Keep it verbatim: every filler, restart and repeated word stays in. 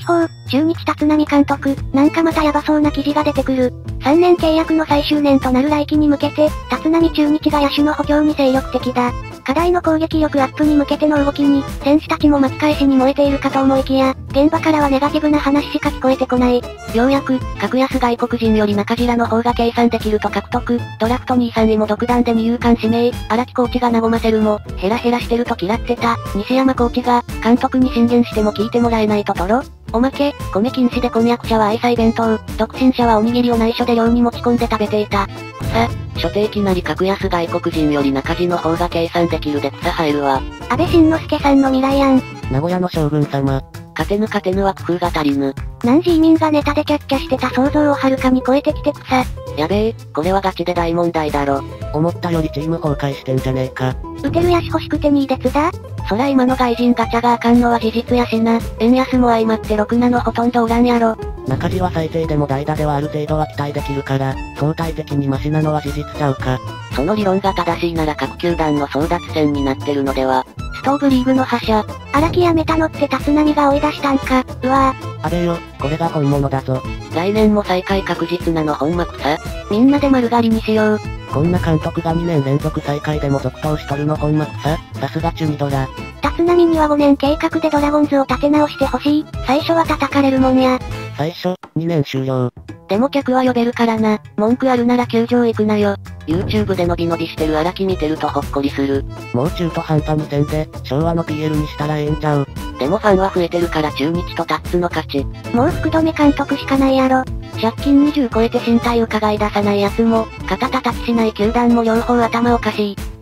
速報、中日立浪監督、なんかまたヤバそうな記事が出てくる。さんねん契約の最終年となる来季に向けて、立浪中日が野手の補強に精力的だ。課題の攻撃力アップに向けての動きに、選手たちも巻き返しに燃えているかと思いきや、現場からはネガティブな話しか聞こえてこない。 ようやく、格安外国人より中島の方が計算できると獲得、ドラフトにいさんいも独断で二遊間指名、荒木コーチが和ませるも、ヘラヘラしてると嫌ってた、西山コーチが、監督に進言しても聞いてもらえないとトロおまけ、米禁止で婚約者は愛妻弁当、独身者はおにぎりを内緒で寮に持ち込んで食べていた。草、初手いきなり格安外国人より中地の方が計算できるで草入るわ。 安倍晋之助さんの未来案。 名古屋の将軍様。勝てぬ勝てぬは工夫が足りぬ。 何時移民がネタでキャッキャしてた想像をはるかに超えてきて草。 やべえ、これはガチで大問題だろ。思ったよりチーム崩壊してんじゃねえか。 打てるやし欲しくてにいでつだ。 そら今の外人ガチャがあかんのは事実やしな。円安も相まってろくなのほとんどおらんやろ。中地は最低でも代打ではある程度は期待できるから、相対的にマシなのは事実ちゃうか。その理論が正しいなら各球団の争奪戦になってるのでは。ストーブリーグの覇者。 荒木辞めたのって立浪が追い出したんか、うわぁ。あれよ、これが本物だぞ。来年も再開確実なのほんまくさ。みんなで丸刈りにしよう。こんな監督がにねん連続再開でも続投しとるのほんまくさ。さすがチュミドラ。 立浪にはごねん計画でドラゴンズを立て直してほしい。最初は叩かれるもんや。 最初、にねん終了。でも客は呼べるからな。文句あるなら球場行くなよ。YouTube でのびのびしてる荒木見てるとほっこりする。もう中途半端にせんで、昭和の ピーエル にしたらええんちゃう。でもファンは増えてるから中日とタッツの勝ち。 もう福留監督しかないやろ。 借金にじゅう超えて身体伺い出さない奴も、肩叩きしない球団も両方頭おかしい。